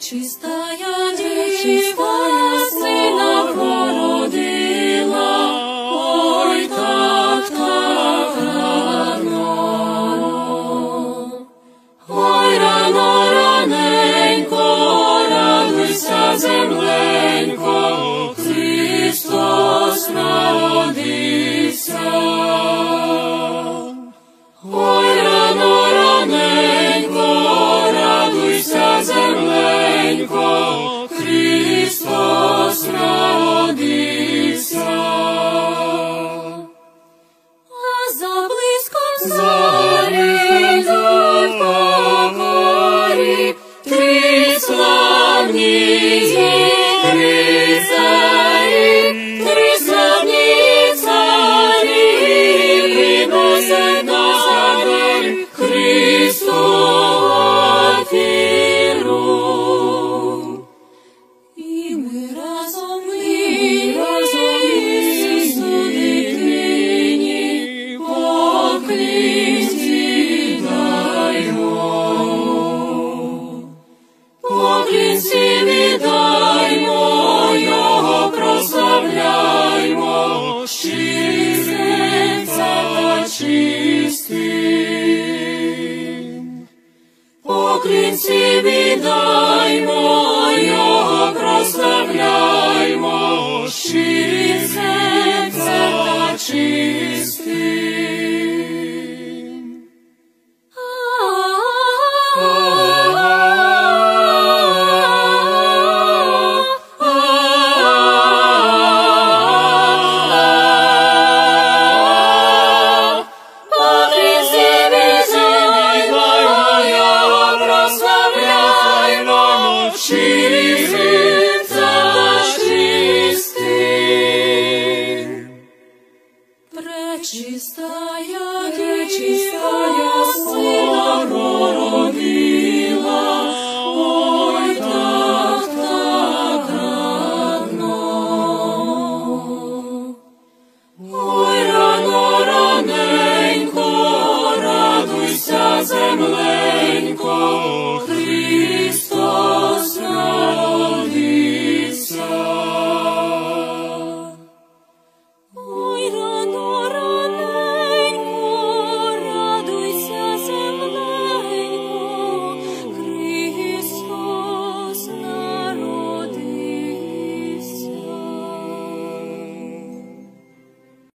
Пречистая Діва Сина породила, ой, так рано. Ой, рано, раненько, радуйся, земленько, Христос народився. Ой, рано, раненько, радуйся, земленько, Христос народився. А за блиском зорі йдуть покорі, три славні зірки царі, три славні царі, приносять на зорі Христу офіру. І ми разом Ісусу дитині поклінці даймо. Поклінці віддаймо, Його прославляймо, щирі серця та чисті. Поклінці віддаймо,